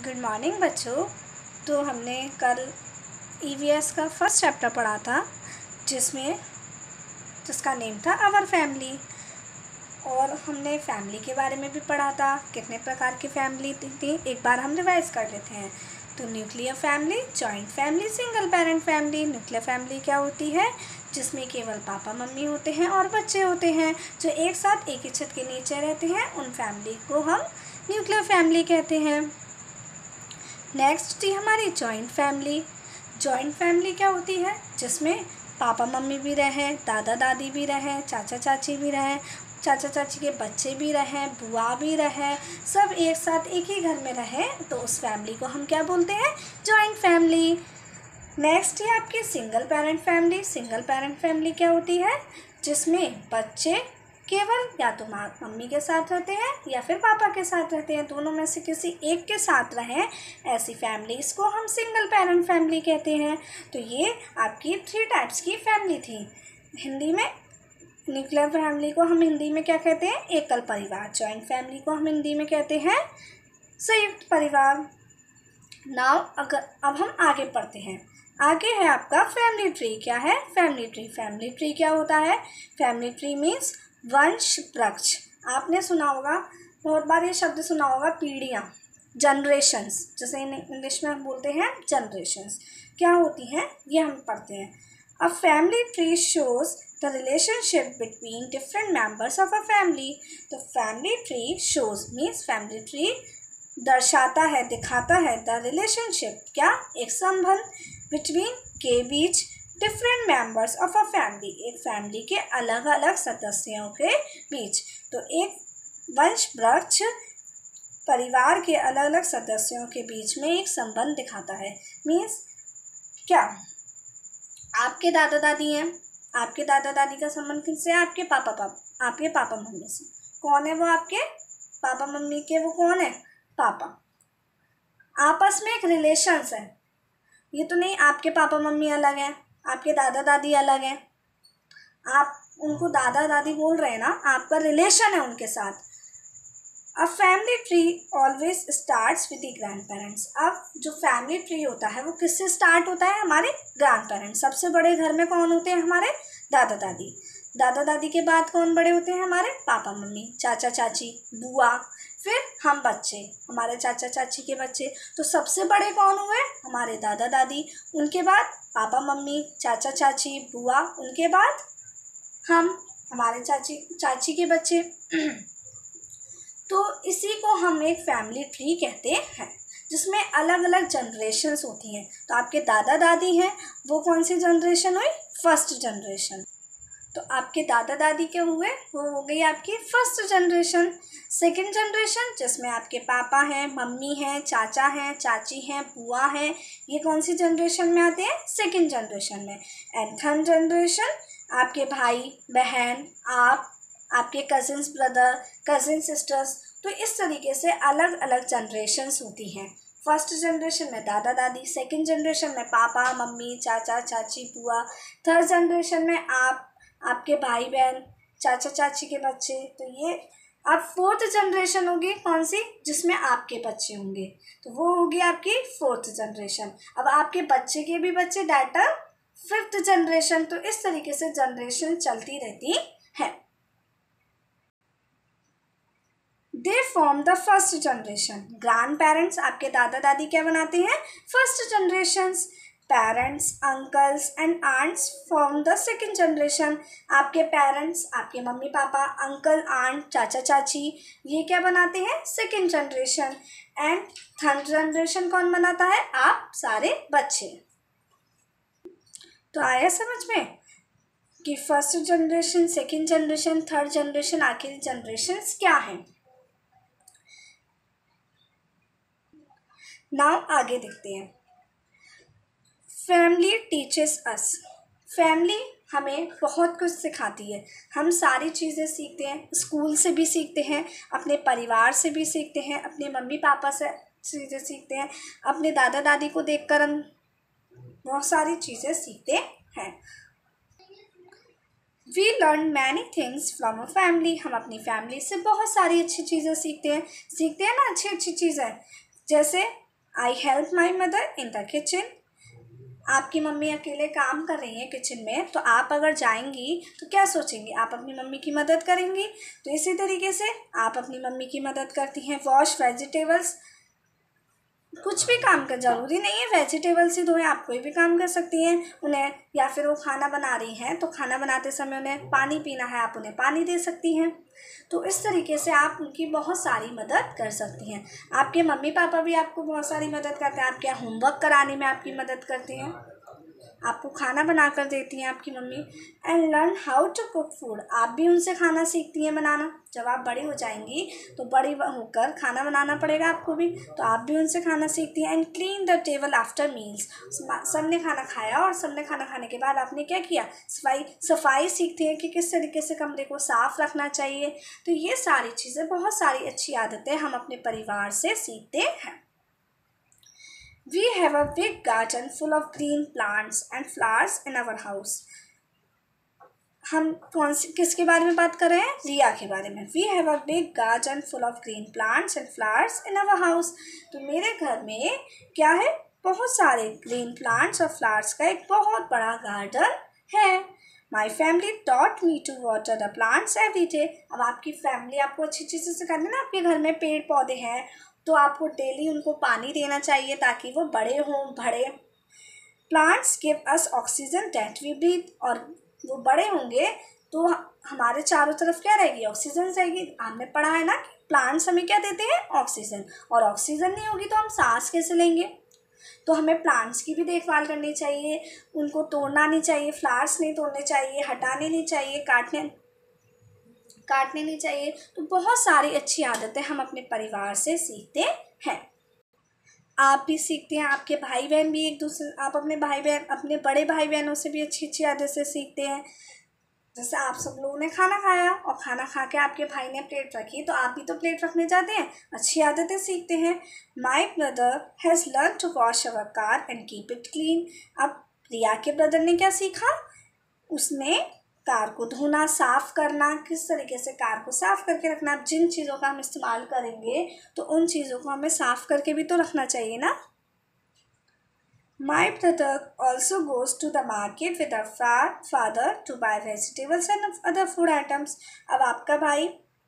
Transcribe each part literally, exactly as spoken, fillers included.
Good morning बच्चों। तो हमने कल ईवीएस का फर्स्ट चैप्टर पढ़ा था जिसमें जिसका नेम था आवर फैमिली, और हमने फैमिली के बारे में भी पढ़ा था। कितने प्रकार की फैमिली थी एक बार हम रिवाइज कर लेते हैं। तो nuclear family, joint family, single parent family. Nuclear family क्या होती है? जिसमें केवल पापा मम्मी होते हैं और बच्चे होते हैं जो एक साथ एक ही छत के नीचे रहते हैं। उन फैमिली को हम न्यूक्लियर फैमिली कहते हैं। नेक्स्ट थी हमारी जॉइंट फैमिली। जॉइंट फैमिली क्या होती है? जिसमें पापा मम्मी भी रहें, दादा दादी भी रहें, चाचा चाची भी रहें, चाचा चाची के बच्चे भी रहें, बुआ भी रहें, सब एक साथ एक ही घर में रहें। तो उस फैमिली को हम क्या बोलते हैं? Joint family. नेक्स्ट है आपकी single parent family. Single parent family क्या होती है? जिसमें बच्चे केवल या तो माँ मम्मी के साथ रहते हैं या फिर पापा के साथ रहते हैं, दोनों में से किसी एक के साथ रहें, ऐसी फैमिलीज़ को हम सिंगल पेरेंट फैमिली कहते हैं। तो ये आपकी थ्री टाइप्स की फैमिली थी। हिंदी में न्यूक्लियर फैमिली को हम हिंदी में क्या कहते हैं? एकल परिवार। जॉइंट फैमिली को हम हिंदी में कहते हैं संयुक्त परिवार। नाउ अगर अब हम आगे पढ़ते हैं। आगे है आपका फैमिली ट्री। क्या है? Family tree. फैमिली ट्री क्या होता है? फैमिली ट्री मीन्स वंश वृक्ष। आपने सुना होगा, बहुत बार ये शब्द सुना होगा, पीढ़ियाँ, जनरेशन्स, जैसे इंग्लिश में हम बोलते हैं जनरेशन्स। क्या होती हैं ये हम पढ़ते हैं। A family tree shows the relationship between different members of a family. तो family tree shows means family tree दर्शाता है, दिखाता है द रिलेशनशिप, क्या? एक संबंध, बिटवीन के बीच, different members of a family, एक फैमिली के अलग अलग सदस्यों के बीच। तो एक वंश वृक्ष परिवार के अलग अलग सदस्यों के बीच में एक संबंध दिखाता है। मीन्स क्या? आपके दादा दादी हैं, आपके दादा दादी का संबंध किससे? आपके पापा पापा आपके पापा मम्मी से। कौन है वो आपके पापा मम्मी के? वो कौन है? पापा। आपस में एक रिलेशंस है। ये तो नहीं आपके पापा मम्मी अलग हैं, आपके दादा दादी अलग हैं, आप उनको दादा दादी बोल रहे हैं ना, आपका रिलेशन है उनके साथ। A family tree always starts with the grandparents. अब जो फैमिली ट्री होता है वो किससे स्टार्ट होता है? हमारे ग्रैंड पेरेंट्स। सबसे बड़े घर में कौन होते हैं? हमारे दादा दादी। दादा दादी के बाद कौन बड़े होते हैं? हमारे पापा मम्मी, चाचा चाची, बुआ, फिर हम बच्चे, हमारे चाचा चाची के बच्चे। तो सबसे बड़े कौन हुए? हमारे दादा दादी। उनके बाद पापा मम्मी, चाचा चाची, बुआ, उनके बाद हम, हमारे चाची चाची के बच्चे। तो इसी को हम एक फैमिली ट्री कहते हैं जिसमें अलग अलग जनरेशन्स होती हैं। तो आपके दादा दादी हैं, वो कौन सी जनरेशन हुई? First generation. तो आपके दादा दादी क्या हुए? वो हो गई आपकी फर्स्ट जनरेशन। सेकंड जनरेशन जिसमें आपके पापा हैं, मम्मी हैं, चाचा हैं, चाची हैं, बुआ हैं, ये कौन सी जनरेशन में आते हैं? सेकंड जनरेशन में। एंड थर्ड जनरेशन आपके भाई बहन, आप, आपके कजिन्स ब्रदर, कजिन सिस्टर्स। तो इस तरीके से अलग अलग जनरेशन्स होती हैं। फर्स्ट जनरेशन में दादा दादी, सेकंड जनरेशन में पापा मम्मी, चाचा चाची, बुआ, थर्ड जनरेशन में आप, आपके भाई बहन, चाचा चाची के बच्चे। तो ये अब फोर्थ जनरेशन होगी कौन सी? जिसमें आपके बच्चे होंगे, तो वो होगी आपकी फोर्थ जनरेशन। अब आपके बच्चे के भी बच्चे, डाटा फिफ्थ जनरेशन। तो इस तरीके से जनरेशन चलती रहती है। They form the first generation. Grandparents, आपके दादा दादी क्या बनाते हैं? First generations. Parents, uncles and aunts form the second generation. आपके पेरेंट्स, आपके मम्मी पापा, अंकल आंट, चाचा चाची, ये क्या बनाते हैं? Second generation. And third generation कौन बनाता है? आप सारे बच्चे। तो आया समझ में कि first generation, second generation, third generation, आखिरी जनरेशन्स क्या हैं। नाउ आगे देखते हैं। Family teaches us. फैमिली हमें बहुत कुछ सिखाती है। हम सारी चीज़ें सीखते हैं, स्कूल से भी सीखते हैं, अपने परिवार से भी सीखते हैं, अपने मम्मी पापा से चीज़ें सीखते हैं, अपने दादा दादी को देखकर हम बहुत सारी चीज़ें सीखते हैं। We learn many things from a family. हम अपनी फैमिली से बहुत सारी अच्छी चीज़ें सीखते हैं। सीखते हैं ना अच्छी अच्छी चीज़ें, जैसे I help my mother in the kitchen. आपकी मम्मी अकेले काम कर रही हैं किचन में, तो आप अगर जाएंगी तो क्या सोचेंगी, आप अपनी मम्मी की मदद करेंगी। तो इसी तरीके से आप अपनी मम्मी की मदद करती हैं। वॉश वेजिटेबल्स, कुछ भी काम कर, ज़रूरी नहीं है वेजिटेबल्स ही धोएं, आप कोई भी काम कर सकती हैं उन्हें। या फिर वो खाना बना रही हैं तो खाना बनाते समय उन्हें पानी पीना है, आप उन्हें पानी दे सकती हैं। तो इस तरीके से आप उनकी बहुत सारी मदद कर सकती हैं। आपके मम्मी पापा भी आपको बहुत सारी मदद करते हैं, आपके होमवर्क कराने में आपकी मदद करते हैं, आपको खाना बना कर देती हैं आपकी mummy. And learn how to cook food, आप भी उनसे खाना सीखती हैं बनाना। जब आप बड़ी हो जाएंगी तो बड़ी होकर खाना बनाना पड़ेगा आपको भी, तो आप भी उनसे खाना सीखती हैं। And clean the table after meals, सब ने खाना खाया और सब ने खाना खाने के बाद आपने क्या किया, सफाई सफाई सीखती हैं कि किस तरीके से कमरे को साफ़ रखना चाहिए। तो ये सारी चीज़ें, बहुत सारी अच्छी आदतें हम अपने परिवार से सीखते हैं। We have a big garden full of green plants and flowers in our house. हम कौन सी किसके बारे में बात कर रहे हैं, रिया के बारे में। We have a big garden full of green plants and flowers in our house. तो मेरे घर में क्या है, बहुत सारे ग्रीन प्लांट्स और फ्लावर्स का एक बहुत बड़ा गार्डन है। My family taught me to water the plants every day. अब आपकी फैमिली आपको अच्छी चीज़ें सिखाती है ना, आपके घर में पेड़ पौधे हैं तो आपको डेली उनको पानी देना चाहिए ताकि वो बड़े हों, बढ़े। Plants give us oxygen that we breathe, और वो बड़े होंगे तो हमारे चारों तरफ क्या रहेगी, ऑक्सीजन रहेगी। हमने पढ़ा है ना कि प्लांट्स हमें क्या देते हैं, ऑक्सीजन, और ऑक्सीजन नहीं होगी तो हम सांस कैसे लेंगे। तो हमें प्लांट्स की भी देखभाल करनी चाहिए, उनको तोड़ना नहीं चाहिए, फ्लावर्स नहीं तोड़ने चाहिए, हटाने नहीं चाहिए, काटने काटने नहीं चाहिए। तो बहुत सारी अच्छी आदतें हम अपने परिवार से सीखते हैं। आप भी सीखते हैं, आपके भाई बहन भी एक दूसरे, आप अपने भाई बहन, अपने बड़े भाई बहनों से भी अच्छी अच्छी आदतें सीखते हैं। जैसे आप सब लोगों ने खाना खाया और खाना खा के आपके भाई ने प्लेट रखी, तो आप भी तो प्लेट रखने जाते हैं, अच्छी आदतें सीखते हैं। My brother has learn to wash our car and keep it clean. अब रिया के ब्रदर ने क्या सीखा, उसने कार को धोना, साफ़ करना, किस तरीके से कार को साफ़ करके रखना। अब जिन चीज़ों का हम इस्तेमाल करेंगे तो उन चीज़ों को हमें साफ़ करके भी तो रखना चाहिए ना। My brother also goes to the market with her father to buy vegetables and other food items. अब आपका भाई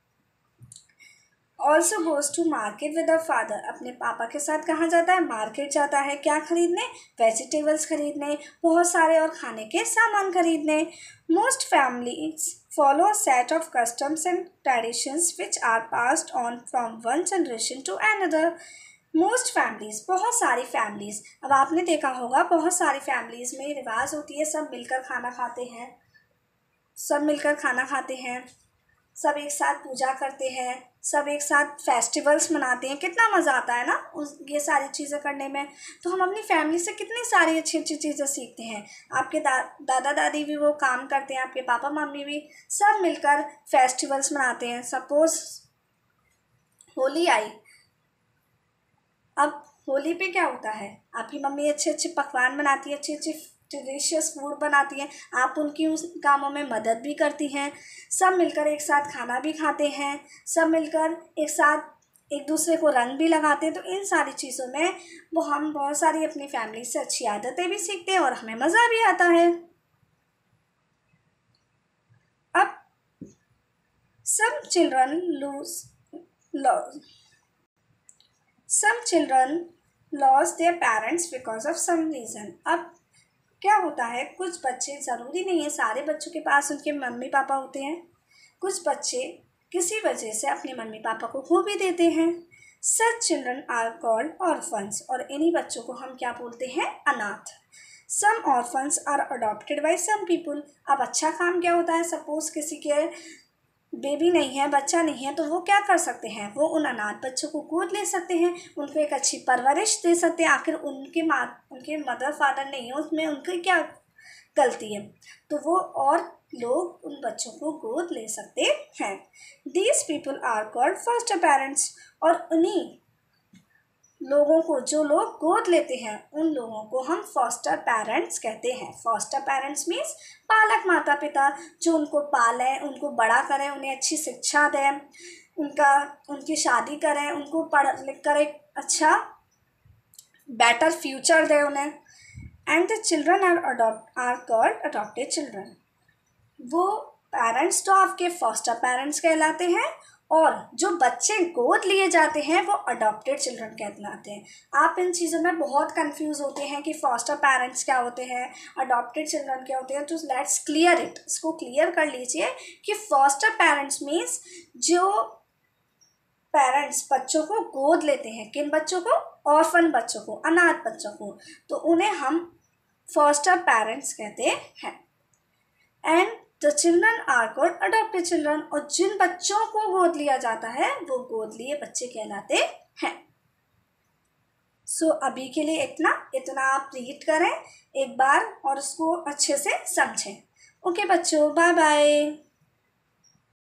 also goes to market with a father, अपने पापा के साथ कहाँ जाता है, मार्केट जाता है, क्या खरीदने, वेजिटेबल्स खरीदने, बहुत सारे और खाने के सामान खरीदने। Most families follow a set of customs and traditions which are passed on from one generation to another. Most families, बहुत सारी फैमिलीज़, अब आपने देखा होगा बहुत सारी फैमिलीज़ में रिवाज होती है, सब मिलकर खाना खाते हैं, सब मिलकर खाना खाते हैं, सब एक साथ पूजा करते हैं, सब एक साथ फेस्टिवल्स मनाते हैं, कितना मज़ा आता है ना उस ये सारी चीज़ें करने में। तो हम अपनी फैमिली से कितनी सारी अच्छी अच्छी चीज़ें सीखते हैं। आपके दा दादा दादी भी वो काम करते हैं, आपके पापा मम्मी भी, सब मिलकर फेस्टिवल्स मनाते हैं। सपोज़ होली आई, अब होली पे क्या होता है, आपकी मम्मी अच्छे अच्छे पकवान बनाती है, अच्छी अच्छी डिलीशियस फूड बनाती हैं, आप उनकी उस कामों में मदद भी करती हैं। सब मिलकर एक साथ खाना भी खाते हैं, सब मिलकर एक साथ एक दूसरे को रंग भी लगाते हैं। तो इन सारी चीज़ों में वो हम बहुत सारी अपनी फैमिली से अच्छी आदतें भी सीखते हैं और हमें मज़ा भी आता है। अब some children lose some children loss their parents because of some reason. अब क्या होता है, कुछ बच्चे, ज़रूरी नहीं है सारे बच्चों के पास उनके मम्मी पापा होते हैं, कुछ बच्चे किसी वजह से अपने मम्मी पापा को खो भी देते हैं। Such children are called orphans, और इन्हीं बच्चों को हम क्या बोलते हैं, अनाथ। Some orphans are adopted by some people. अब अच्छा काम क्या होता है, सपोज़ किसी के बेबी नहीं है, बच्चा नहीं है, तो वो क्या कर सकते हैं, वो उन अनाथ बच्चों को गोद ले सकते हैं, उनको एक अच्छी परवरिश दे सकते हैं। आखिर उनके माँ उनके मदर फादर नहीं है, उसमें उनकी क्या गलती है, तो वो और लोग उन बच्चों को गोद ले सकते हैं। These people are called foster parents, और उन्हीं लोगों को, जो लोग गोद लेते हैं, उन लोगों को हम फॉस्टर पेरेंट्स कहते हैं। फॉस्टर पेरेंट्स मीन्स पालक माता पिता, जो उनको पालें, उनको बड़ा करें, उन्हें अच्छी शिक्षा दें, उनका उनकी शादी करें, उनको पढ़ लिख कर एक अच्छा बेटर फ्यूचर दे उन्हें। And the children are adopt are called adopted children. वो पेरेंट्स तो आपके फॉस्टर पेरेंट्स कहलाते हैं, और जो बच्चे गोद लिए जाते हैं वो अडॉप्टेड चिल्ड्रन कहलाते हैं। आप इन चीज़ों में बहुत कंफ्यूज होते हैं कि फॉस्टर पेरेंट्स क्या होते हैं, अडॉप्टेड चिल्ड्रन क्या होते हैं। तो लेट्स क्लियर इट, इसको क्लियर कर लीजिए कि फॉस्टर पेरेंट्स मीन्स जो पेरेंट्स बच्चों को गोद लेते हैं। किन बच्चों को? ऑर्फन बच्चों को, अनाथ बच्चों को, तो उन्हें हम फॉस्टर पेरेंट्स कहते हैं। And the children are called adopted children. और जिन बच्चों को गोद लिया जाता है वो गोद लिए बच्चे कहलाते हैं। सो so, अभी के लिए इतना इतना आप रीड करें एक बार और उसको अच्छे से समझें। ओके बच्चों, बाय बाय।